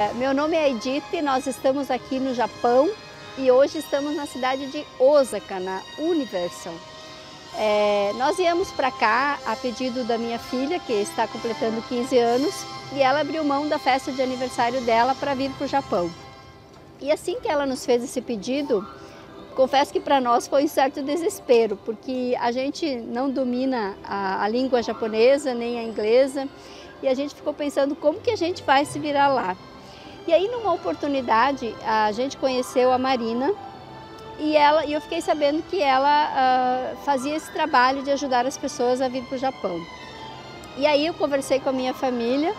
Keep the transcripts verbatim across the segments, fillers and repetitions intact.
Meu nome é Edith, nós estamos aqui no Japão e hoje estamos na cidade de Osaka, na Universal. É, nós viemos para cá a pedido da minha filha, que está completando quinze anos, e ela abriu mão da festa de aniversário dela para vir para o Japão. E assim que ela nos fez esse pedido, confesso que para nós foi um certo desespero, porque a gente não domina a, a língua japonesa nem a inglesa, e a gente ficou pensando como que a gente vai se virar lá. E aí, numa oportunidade, a gente conheceu a Marina e, ela, e eu fiquei sabendo que ela uh, fazia esse trabalho de ajudar as pessoas a vir para o Japão. E aí eu conversei com a minha família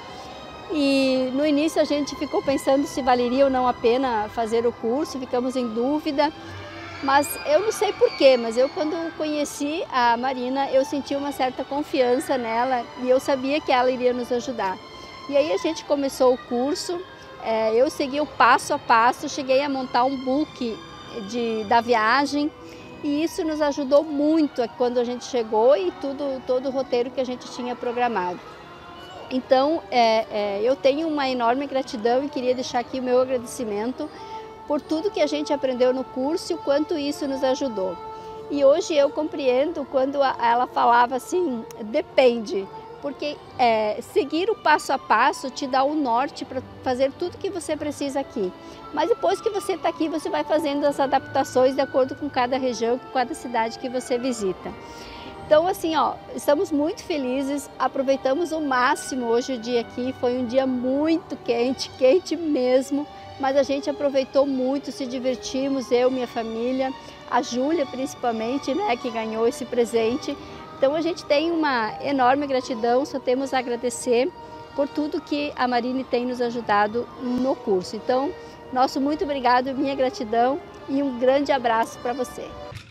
e no início a gente ficou pensando se valeria ou não a pena fazer o curso, ficamos em dúvida. Mas eu não sei porquê, mas eu quando conheci a Marina, eu senti uma certa confiança nela e eu sabia que ela iria nos ajudar. E aí a gente começou o curso. É, eu segui o passo a passo, cheguei a montar um book de, da viagem e isso nos ajudou muito quando a gente chegou e tudo, todo o roteiro que a gente tinha programado. Então, é, é, eu tenho uma enorme gratidão e queria deixar aqui o meu agradecimento por tudo que a gente aprendeu no curso e o quanto isso nos ajudou. E hoje eu compreendo quando ela falava assim, depende. Porque é, seguir o passo a passo te dá o norte para fazer tudo que você precisa aqui. Mas depois que você está aqui, você vai fazendo as adaptações de acordo com cada região, com cada cidade que você visita. Então assim, ó, estamos muito felizes, aproveitamos o máximo hoje o dia aqui, foi um dia muito quente, quente mesmo, mas a gente aproveitou muito, se divertimos, eu, minha família, a Júlia principalmente, né, que ganhou esse presente. Então a gente tem uma enorme gratidão, só temos a agradecer por tudo que a Marina tem nos ajudado no curso. Então, nosso muito obrigado, minha gratidão e um grande abraço para você.